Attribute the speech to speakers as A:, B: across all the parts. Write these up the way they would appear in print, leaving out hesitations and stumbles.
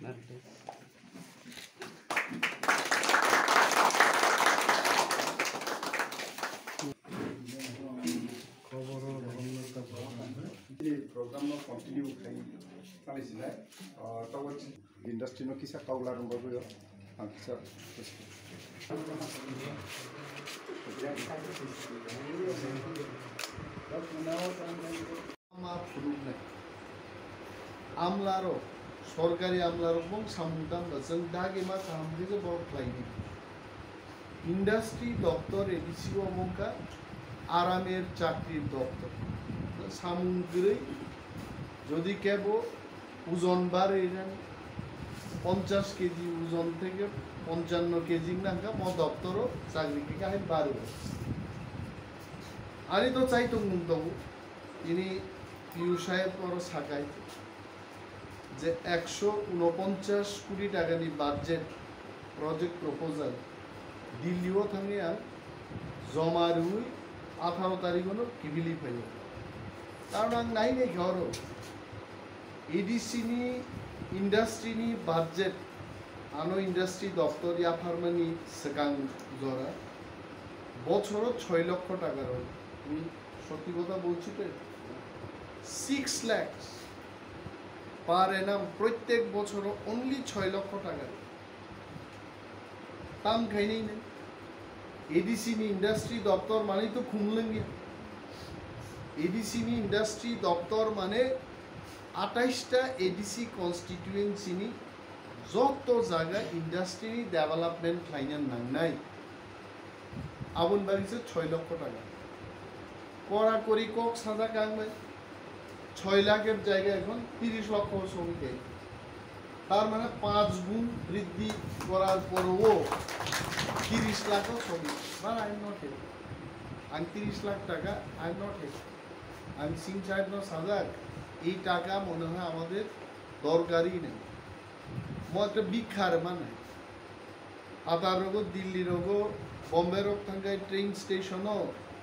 A: Programme continue चलाइसिला तब industry में किसा कौला रंबो किसा
B: আমলারও সরকারি আমলারও এবং সামুদাম जों दागे मा खालामदो बर फ्लाइनि इंडस्ट्री दफ्तर एडिसि अमंका आरामेर चाकरिर दफ्तर सामुग्री যদি কেব ওজন বাড়ে 50 কেজি ওজন থেকে 55 কেজি নাকা ম দপ্তরও চাকরি কে কাহে বাড়বে আরে তো চাইতো মুক্ত তিনি পিউ সাহেব পর সাকাই যে 149 কোটি টাকা নি বাজেট প্রজেক্ট প্রপোজাল দিল্লিও থাঙ্গে আর জমারুই 18 তারিখ হলো কিবিলি ফাইল কারণ আং নাই নেই ঘরও এডিসি নি इंडस्ट्री नि बाजेट आनो इंडस्ट्री दफ्तर या फार्मानी सेकां जरा बछर 6 लाख टाका আমি সত্যি কথা বলছি তো 6 লাখ পার এনাম প্রত্যেক বছর অনলি 6 লক্ষ টাকা দাম খাইনি না এডিসি নি ইন্ডাস্ট্রি দপ্তর মানে তো খুমলুং এডিসি নি ইন্ডাস্ট্রি দপ্তর মানে 28টা এডিসি কনস্টিটিউয়েন্সি নি যত জায়গা ইন্ডাস্ট্রি ডেভেলপমেন্ট লাইন নাই আবুন বাড়িছে 6 লক্ষ টাকা করা করি কক সাদা কামে 6 লাখের জায়গা এখন 30 লক্ষ শ্রমিক তার মানে 5 গুণ বৃদ্ধি করার পরও 30 লাখ শ্রমিক but I am not head I 30 lakh টাকা I am not head I Singh সাহেব নো সাজাক এই টাকা মনে হয় আমাদের দরকারই নেই মতে বিখার মানে আদার রোগ দিল্লি রোগ বম্বে রোগ থাকাই ট্রেন স্টেশনও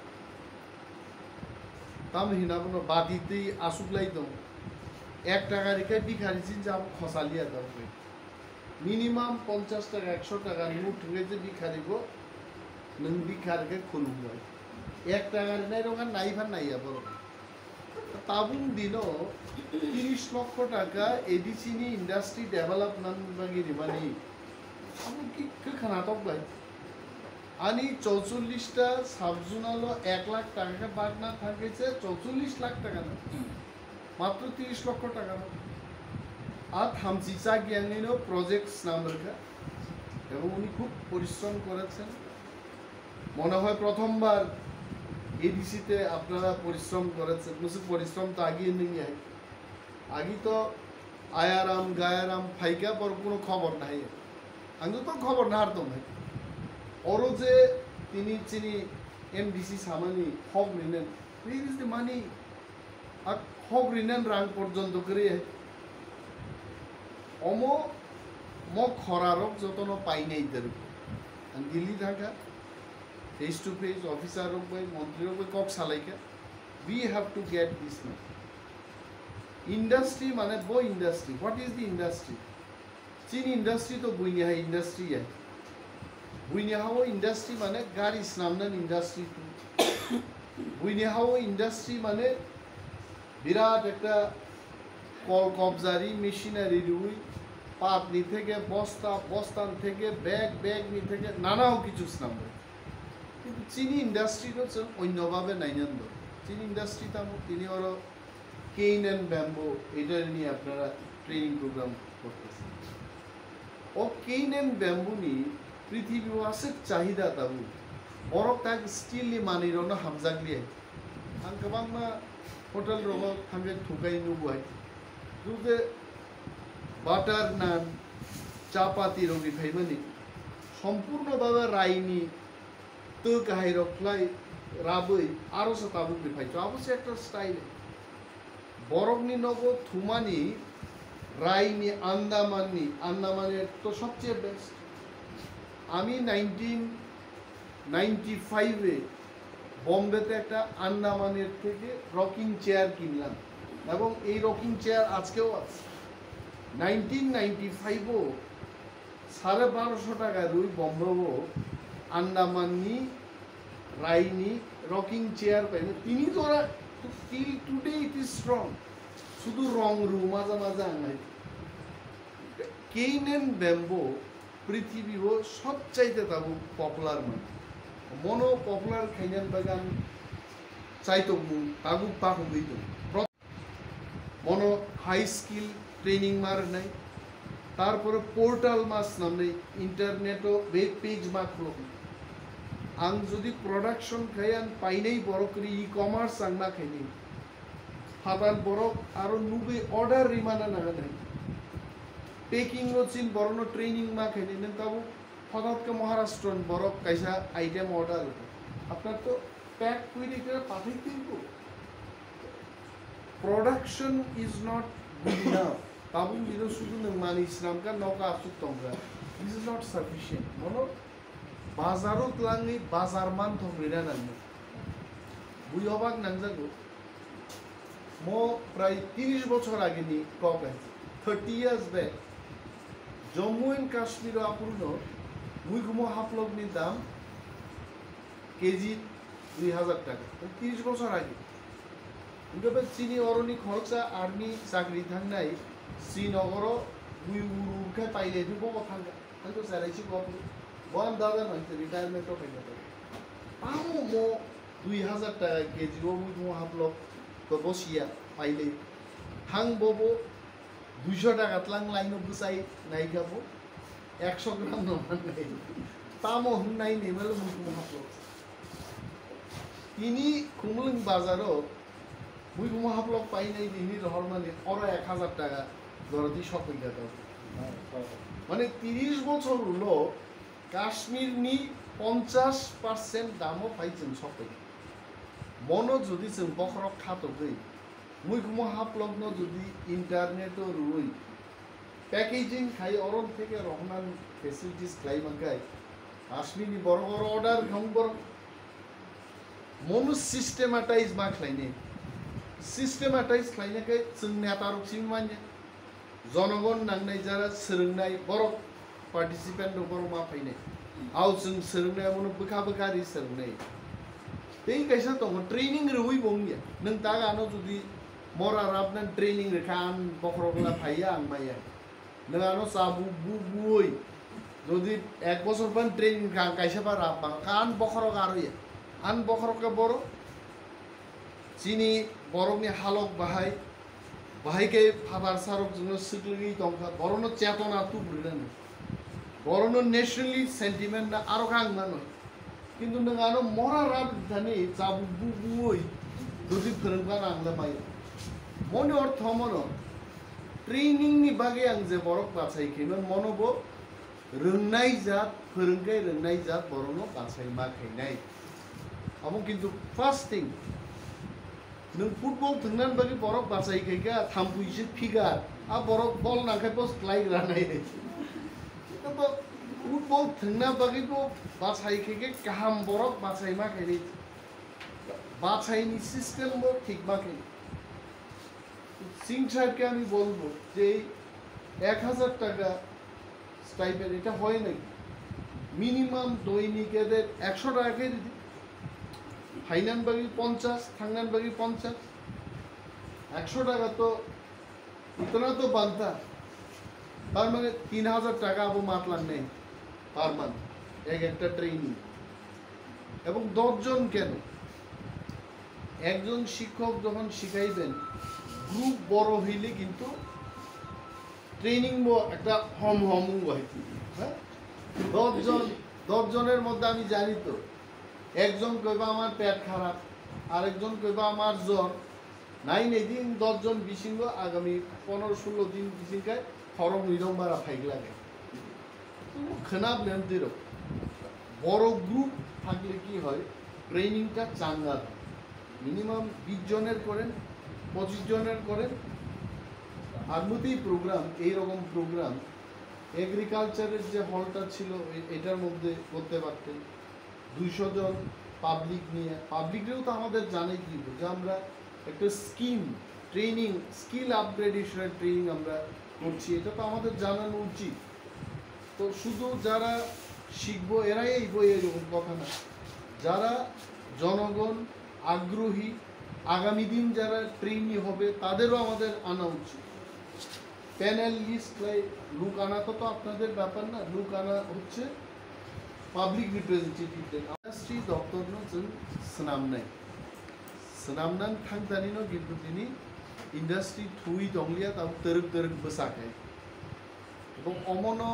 B: তাম হিনাবনো বাদিতেই আসুকলাই দম 1 টাকা রেখে বিখারি চিন যাব খসালিয়া দাও মিনিমাম 50 টাকা 100 টাকা নোট হয়েছে বিখারি গো নং বিখারকে খুলুম যায় 1 টাকা নাই রোগা নাই ভার নাইয়া বড় তাবুং দিনো 30 লক্ষ টাকা এডিসি নি ইন্ডাস্ট্রি ডেভেলপমেন্ট বাগি রিমানি আমি কি খানা তক ভাই আনি 44টা সাবজোনালো 1 লাখ টাকা বাগনা থাকেছে 44 লাখ টাকা না মাত্র 30 লক্ষ টাকা আর থামচিচা জ্ঞানীনো প্রজেক্টস নাম রাখা এবং উনি খুব পরিশ্রম করেছেন মনে হয় প্রথমবার এডিসিতে আপনারা পরিশ্রম করেছেন মুসে পরিশ্রম তো আগিয়ে নিয়ে যায় আগে তো আয়ারাম গায়ারাম ফাইকা পর কোনো খবর নাই আমি তো খবর না হারতাম ভাই ওরও যে তিনি চিনি এমডিসি সামানি হক রিনেন প্লিজ ইজ দ্য মানি আর হক রিনেন রাং পর্যন্ত করে অম ম খরারক যতন পাই নাই দের দিল্লি থাকা face to face officer of by mantri of by kok salaika we have to get this now industry mane bo industry what is the industry chin industry to buinya hai industry hai buinya hawo industry mane gari snamnan industry buinya hawo industry mane birat ekta kol kobjari machinery rui পাত নি থেকে বস্তা বস্তান থেকে bag নি থেকে নানাও কিছু নামবে কিন্তু চিনি ইন্ডাস্ট্রি হচ্ছে অন্যভাবে নাইনন্দ চিনি ইন্ডাস্ট্রি তিনি ওর কেইন অ্যান্ড ব্যাম্বো এটা নিয়ে আপনারা ট্রেনিং প্রোগ্রাম করতেছেন ও কেইন অ্যান্ড ব্যাম্বো নি পৃথিবী আছে চাহিদা তাবু বরফ তাক স্টিললি মানির না হামজাগলিয়ে আং গোबां मा হোটেল রব থাঙ্গে ঠুকাই নুবাই দুতে বাটার নান চাপাতি রবি ফাইমানি সম্পূর্ণভাবে রাইনি তো গাই রকলাই রাবই আরো সাতাবু বিফাইতো অবশ্য একটা স্টাইল বরফনি নব থুমানি রাইনি আন্দামানের তো সবচেয়ে বেস্ট আমি 1995 এ বম্বেতে একটা আন্দামানের থেকে রকিং চেয়ার কিনলাম এবং এই রকিং চেয়ার আজকেও আছে 1995ও 1250 টাকায় রুই বম্ববো আন্দামাননি রাইনি রকিং চেয়ার পাইনি তিনি তো ওরা still today it is strong শুধু রং রু মাজা মাজা আঙাই কেইন এন্ড ব্যাম্বো পৃথিবীও সবচাইতে তাবো পপুলার মানে মনো পপুলার খাইনান বাগান চাইতো তাবু পাক হইত মনো হাই স্কিল ট্রেনিং মার নাই তারপরে পোর্টাল মাস নামে ইন্টারনেটও ওয়েব পেজ মা খুলো আং যদি প্রোডাকশন খাইয়ান পাইনেই বড় করে ই কমার্স আং না খাইনি ফাতান বড় আরো নুবে অর্ডার রিমানা না নাই পেকিং চিন বড় ট্রেনিং মা খাইনি নেন তাবো হঠাৎ কে মহারাষ্ট্র বড় কাইসা আইটেম অর্ডার আপনার তো প্যাক করে করে পাঠাই দিব production is not good enough তাবু যেটা শুধু মানে ইসলাম কা নৌকা আসুক তোমরা দিস ইজ নট সাফিসিয়েন্ট মনো বাজারত লাঙি বাজার মান থমরিনা নাঙ্গো বুই অবাক নাংজাগো মো প্রায় 30 বছর আগে নি কক আছে 30 years back Jammu and Kashmir আপূর্ণ মুই ঘুমো হাফলক নি দাম কেজি 2000 টাকা 30 বছর আগে কিন্তু চিনি অরণি খরচা আর্মি চাকরি থাকনাই শ্রীনগর মুই উড়ুখায় পাইলে দিব থাকা হয়তো চালাইছি গপ বয়ান দাদা নয় রিটায়ারমেন্টও পাইলে পামো মো 2000 টাকা কেজি ও মুই ঘুমো হাফলক তো বসিয়া পাইলে হাং ববো 200 টাকা তলাং লাইন বুসাই নাই খাবো 100 গ্রাম নমান নাই পামো নাই নেমেলে মুই ঘুমো হাফলক তিনি খুমলুং বাজারও মুই ঘুমো হাফলক পাই নাই দিনি রহর মানে অর 1000 টাকা দরদি শপিং দাও মানে 30 বছর হলো কাশ্মীর নি 50% দামও পাইছেন শপিং মনো যদি जों বখরক খাতো গই মুই ঘুমো হাফলক ন যদি ইন্টারনেট ও রুই প্যাকেজিং খাই অরন থেকে রহমান ফ্যাসিলিটিস খাই মাঙ্গাই কাশ্মীরি বড় বড় অর্ডার ঘং বড় মনো সিস্টেমাটাইজ মা খাইনে সিস্টেমাটাইজ খাইনাকে जों নেতারকসিং মানে জনগণ নাংনাই যারা सोलोंनाय বড় পার্টিসিপেন্ট বড় মা ফাইনে आव जों सोलोंनाय मनो बोखा बोखारि सोलोंनाय बेई कैसा तो ट्रेनिंग रुई बोंगिया नों तागानो जुदि मरा राबना ट्रेनिंग रेखान बखरगला फाइया आं माया नोंगानो साबु बुबुई যদি 1 বছর পান ট্রেনিং কাং কাইসা পা রাব কান বখরগ আরইয়া আন বখরগকে বড় চিনি বরংনি হালক বাহাই বাহাইকে ফাদার সারক জন্য সিকলগি দংখা বরনো চেতনা তু বুড়িলেন বরনো ন্যাশনালি সেন্টিমেন্ট না আরো কাং মানো কিন্তু नोंगानो मरा राब जानि जाबु बुबुई যদি फोरोंबा आंला माय मने अर्थ मनो ट्रेनिंग नि बागे आं जे बरक बाछायखैमोन मनोबो रोंनाय जात फोरोंगाय रोंनाय जात बरनो बाछाय मा खैनाय आबो किन्तु फार्स्ट थिंग नों फुटबल थंनान बागे बरक बाछायखैगा थामपुइसे फिगार आ बरक बल नाखाय पोस्ट लाइक रानाय तो फुटबल थंना बागे तो बाछायखैगे गाहाम बरक बाछाय मा खैनाय बाछायनि सिस्टेम बो ठीक मा खै সিং সাহেবকে আমি বলবো যে 1000 টাকা স্টাইপেন্ড এটা হয় নাকি মিনিমাম দৈনিক এদের 100 টাকা করে দিই ফাইনান বাকি 50 থাঙ্গান বাকি 50 100 টাকা তো इतना तो बनता তার মানে 3000 টাকা আবু মাতলাম নেই পার মান্থ একটা ট্রেনিং এবং 10 জন কেন একজন শিক্ষক যখন শিখাইবেন গ্রুপ বড় হইলে কিন্তু ট্রেনিং বো একটা হম হইতি হ্যাঁ 10 জনের মধ্যে আমি জানি তো একজন কইবা আমার পেট খারাপ আরেকজন কইবা আমার জ্বর নাই দিন 10 জন বিসিঙ্গ আগামী 15-16 দিন বিসিঙ্গায় খরম নিরম্বারা ফাইক লাগে খানাপ নেমতির বড় গ্রুপ থাকলে কি হয় ট্রেনিংটা চাঙ্গা মিনিমাম 20 জনের করেন 25 জনের করেন আর মতেই প্রোগ্রাম এইরকম প্রোগ্রাম এগ্রিকালচারের যে হলটা ছিল এটার মধ্যে করতে পারতেন 200 জন পাবলিক নিয়ে পাবলিকরেও তো আমাদের জানাই দিব যে আমরা একটা স্কিম ট্রেনিং স্কিল আপগ্রেডেশনের ট্রেনিং আমরা করছি, এটা তো আমাদের জানানো উচিত। তো শুধু যারা শিখবো এরাই এই বই, এরকম কথা না, যারা জনগণ আগ্রহী, আগামী দিন যারা ট্রেনি হবে তাদেরও আমাদের আনা উচিত। প্যানেল লিস্ট লুক আনা তো আপনাদের ব্যাপার না, লুক আনা হচ্ছে পাবলিক রিপ্রেজেন্টেটিভদের। ইন্ডাস্ট্রি দপ্তরনো जों स्नामनाय थांजानिनो किन्तु दिनै इन्डास्ट्रि थुई दंलिया ताव तोरग बोसाखै এবং অমনো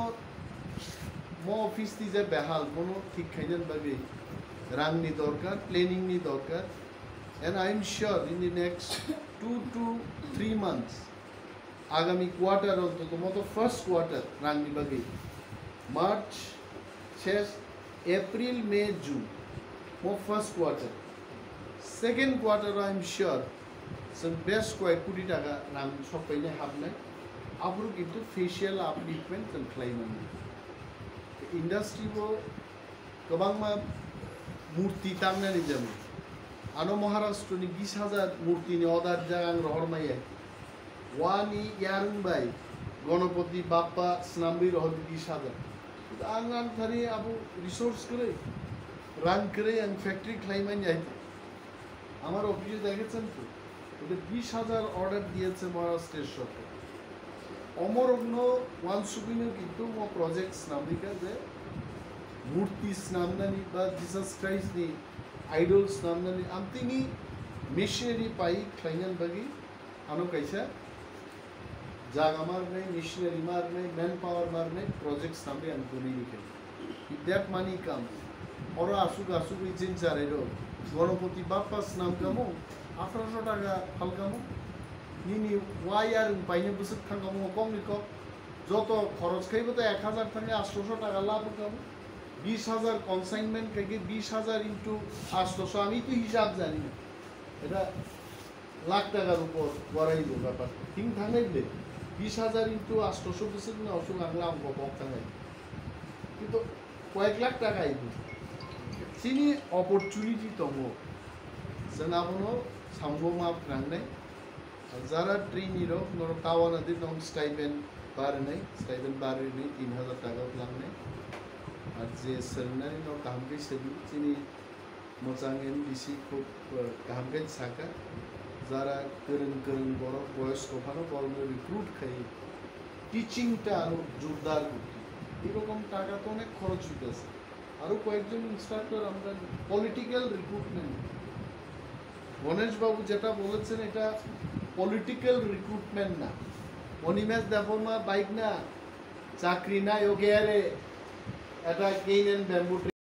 B: মো অফিস তি যে বেহাল কোনো ঠিক খাইনান বাগে রাংনি দরকার, প্ল্যানিংনি দরকার। and I am sure in the next 2 to 3 months আগামী কোয়ার্টার অন্তত মতো ফার্স্ট কোয়ার্টার রাংনি বাগে মার্চ শেষ এপ্রিল মে জুন মো first quarter second quarter I am sure जों बेस कয়েক কোটি টাকা রাং সবাইনে হাবনাय आब्रु किन्तु फेशियल आपलिफमेन्ट जों खालामनांगौ। इन्डास्ट्रियाव गोबां मूर्ति तांनानै दं। आनो महाराष्ट्रनि 20,000 मूर्तिनि अर्डार जागां रहरमाय वानि यारुंबाय गणपति बाप्पा स्नामबि रहल 20,000 आं थारि आबु रिसोर्स करे रां करे आं फैक्ट्री खालामनाय जाय আমার অফিসে দেখেছেন তো ওদের 20,000 অর্ডার দিয়েছে মহারাষ্ট্রের সরকার। অমরগ্ন ওয়ানসুবিনো কিন্তু মো প্রজেক্ট স্নামরিকা যে মূর্তি স্নামনানি বা জিসাস ক্রাইস্টনি आइडल स्नामनानि आमतिनि मिशनारि पाइ खालायनान बागि आनो कायसा जागा मारनाय मिशनारि मारनाय मैन पावर मारनाय प्रोजेक्ट स्नामरि आं गुनिनिखाय if that money comes ओरा आसुग जिन जारेरो गणपति बाप्पा स्नाम कामो 1800 टाका फालकामो निनि वायार पाइने बोसोर थांगामो कमनि कम যত খরচ খাইব তো 1000 থেকে 800 টাকা লাভ কামো 20,000 কনসাইনমেন্ট থেকে 20,000 ইনটু 800 আমি তো হিসাব জানি না, এটা লাখ টাকার উপর গড়াইব ব্যাপার ঠিক থাকাইলে 20,000 ইনটু 800 বছর না অসুখ আংলা আম বক থাকাই কিন্তু কয়েক লাখ টাকা আইব চিনি অপরচুনিটি তম जों आबनो सामगोमा प्रांनाय যারা ট্রেনিরো নর কাওয়ানাদি নং স্টাইপেন্ড बारनाय 3,000 টাকা লাংনাय আর যে सरनाय न कामकै सबि चिनि मोजां एमडिसि को कामकै साका যারা गोरों बड़ बयस्क फानो बरनो रिक्रुट खाই টিচিংটা আরো জোরদার করতে এরকম টাকা তো অনেক খরচ হইতেছে। আরো কয়েকজন ইনস্ট্রাক্টর আমরা পলিটিক্যাল রিক্রুটমেন্ট গণেশ বাবু যেটা বলেছেন এটা পলিটিক্যাল রিক্রুটমেন্ট না, অনিমেষ দেববর্মা বাইক না চাকরি নাই ওকে আরে এটা কেইন এন্ড ব্যাম্বু